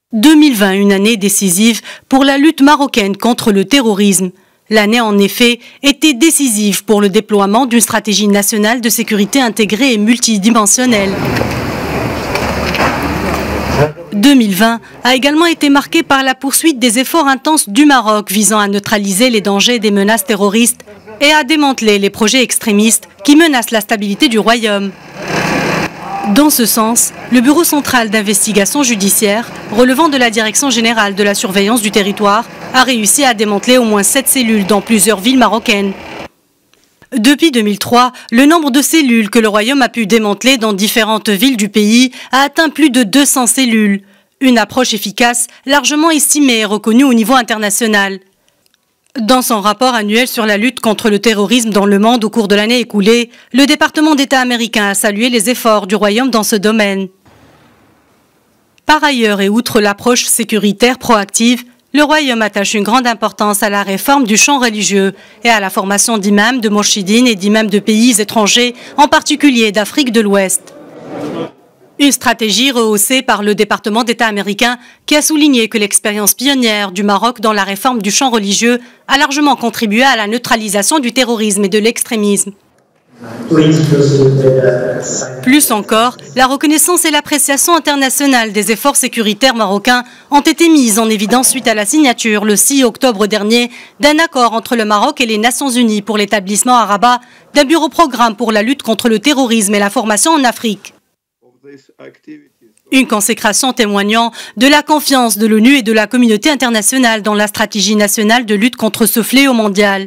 2020, une année décisive pour la lutte marocaine contre le terrorisme. L'année, en effet, était décisive pour le déploiement d'une stratégie nationale de sécurité intégrée et multidimensionnelle. 2020 a également été marqué par la poursuite des efforts intenses du Maroc visant à neutraliser les dangers des menaces terroristes et à démanteler les projets extrémistes qui menacent la stabilité du royaume. Dans ce sens, le Bureau central d'investigation judiciaire, relevant de la Direction générale de la surveillance du territoire, a réussi à démanteler au moins 7 cellules dans plusieurs villes marocaines. Depuis 2003, le nombre de cellules que le royaume a pu démanteler dans différentes villes du pays a atteint plus de 200 cellules. Une approche efficace, largement estimée et reconnue au niveau international. Dans son rapport annuel sur la lutte contre le terrorisme dans le monde au cours de l'année écoulée, le département d'État américain a salué les efforts du royaume dans ce domaine. Par ailleurs, et outre l'approche sécuritaire proactive, le royaume attache une grande importance à la réforme du champ religieux et à la formation d'imams, de mourchidines et d'imams de pays étrangers, en particulier d'Afrique de l'Ouest. Une stratégie rehaussée par le département d'État américain qui a souligné que l'expérience pionnière du Maroc dans la réforme du champ religieux a largement contribué à la neutralisation du terrorisme et de l'extrémisme. Plus encore, la reconnaissance et l'appréciation internationale des efforts sécuritaires marocains ont été mises en évidence suite à la signature, le 6 octobre dernier, d'un accord entre le Maroc et les Nations Unies pour l'établissement à Rabat d'un bureau-programme pour la lutte contre le terrorisme et la formation en Afrique. Une consécration témoignant de la confiance de l'ONU et de la communauté internationale dans la stratégie nationale de lutte contre ce fléau mondial.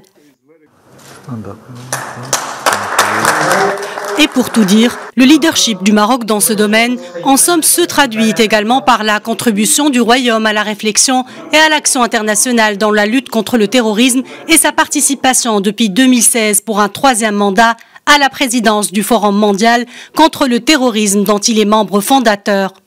Et pour tout dire, le leadership du Maroc dans ce domaine, en somme, se traduit également par la contribution du royaume à la réflexion et à l'action internationale dans la lutte contre le terrorisme et sa participation depuis 2016 pour un 3e mandat à la présidence du Forum mondial contre le terrorisme dont il est membre fondateur.